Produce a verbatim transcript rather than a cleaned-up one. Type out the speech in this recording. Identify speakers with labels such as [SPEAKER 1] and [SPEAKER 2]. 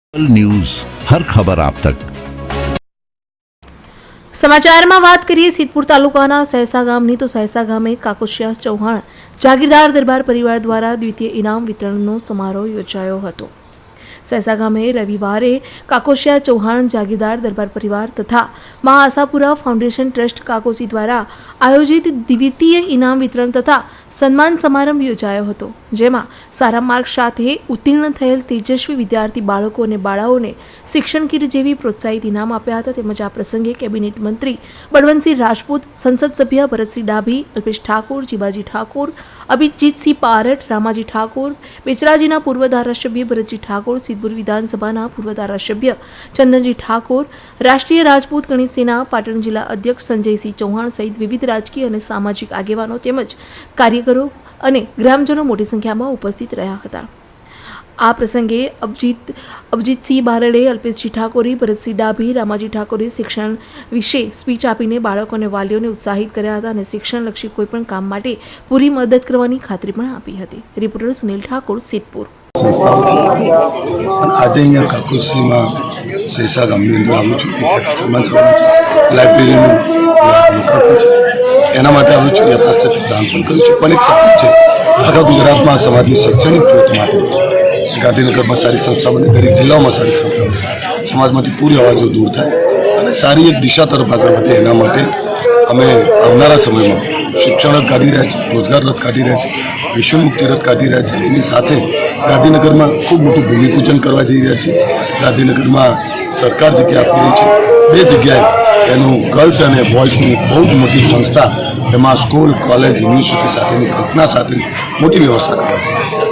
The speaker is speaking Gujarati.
[SPEAKER 1] न्यूज हर खबर आप तक।
[SPEAKER 2] समाचार में बात करिए सिद्धपुर तालुकाना सहसा गामनी तो सहसा गामे काकोशिया चौहान जागीरदार दरबार परिवार द्वारा द्वितीय इनाम वितरणનો समारोह योजायो હતો। सहसा गामे रविवारे काकोशिया चौहान जागीरदार दरबार परिवार तथा मां आशापुरा फाउंडेशन ट्रस्ट काकोसी द्वारा आयोजित द्वितीय इनाम वितरण तथा सन्मान समारंभ योजायो હતો, જેમાં સારા માર્ક સાથે ઉત્તીર્ણ થયેલ તેજસ્વી વિદ્યાર્થી બાળકો અને બાળાઓને શિક્ષણ કીટ જેવી પ્રોત્સાહિત ઇનામ આપ્યા હતા। તેમજ આ પ્રસંગે કેબિનેટ મંત્રી બળવંતસિંહ રાજપૂત, સંસદ સભ્ય ભરતસિંહ ડાભી, અલ્પેશ ઠાકોર, જીવાજી ઠાકોર, અભિજીતસિંહ પારટ, રામાજી ઠાકોર, બેચરાજીના પૂર્વ ધારાસભ્ય ભરતજી ઠાકોર, સિદ્ધપુર વિધાનસભાના પૂર્વ ધારાસભ્ય ચંદનજી ઠાકોર, રાષ્ટ્રીય રાજપૂત ગણેશ સેના પાટણ જિલ્લા અધ્યક્ષ સંજયસિંહ ચૌહાણ સહિત વિવિધ રાજકીય અને સામાજિક આગેવાનો તેમજ કાર્યકરો અને ગ્રામજનો મોટી સંખ્યામાં ઉપસ્થિત રહ્યા હતા। આ પ્રસંગે અભિજીત અભિજીતસિંહ બારડે, અલ્પેશજી ઠાકોરે, ભરતસિંહ ડાભી, રામાજી ઠાકોરે શિક્ષણ વિશે સ્પીચ આપીને બાળકો અને વાલીઓને ઉત્સાહિત કર્યા હતા અને શિક્ષણલક્ષી કોઈપણ કામ માટે પૂરી મદદ કરવાની ખાતરી પણ આપી હતી। રિપોર્ટર સુનિલ ઠાકોર, સિદ્ધપુર।
[SPEAKER 3] આજે અહીંયા કાકોસીમાં સહેસા ગામની અંદર આવું છું, સન્માન સમારંભ લાઇબ્રેરીનું લોકાર્પણ છે, એના માટે આવું છું। યથાશક્તિ દાન પણ કર્યું છું, પણ એક સપનું છે આખા ગુજરાતમાં સમાજની શૈક્ષણિક જ્યોત માટે ગાંધીનગરમાં સારી સંસ્થા બને, દરેક જિલ્લાઓમાં સારી સંસ્થા બને, સમાજમાંથી પૂરી અવાજો દૂર થાય અને સારી એક દિશા તરફ આગળ વધે, એના માટે અમે આવનારા સમયમાં શિક્ષણ રથ કાઢી રહ્યા છીએ, રોજગાર રથ કાઢી રહ્યા છીએ, વિશ્વ મુક્તિ રથ કાઢી રહ્યા છીએ। એની સાથે ગાંધીનગરમાં ખૂબ મોટું ભૂમિપૂજન કરવા જઈ રહ્યા છીએ। ગાંધીનગરમાં સરકાર જગ્યા આપી રહી છે, બે જગ્યાએ એનું ગર્લ્સ અને બોયઝની બહુ જ મોટી સંસ્થા, એમાં સ્કૂલ, કોલેજ, યુનિવર્સિટી સાથેની કલ્પના સાથે મોટી વ્યવસ્થા કરવા જઈ રહ્યા છે।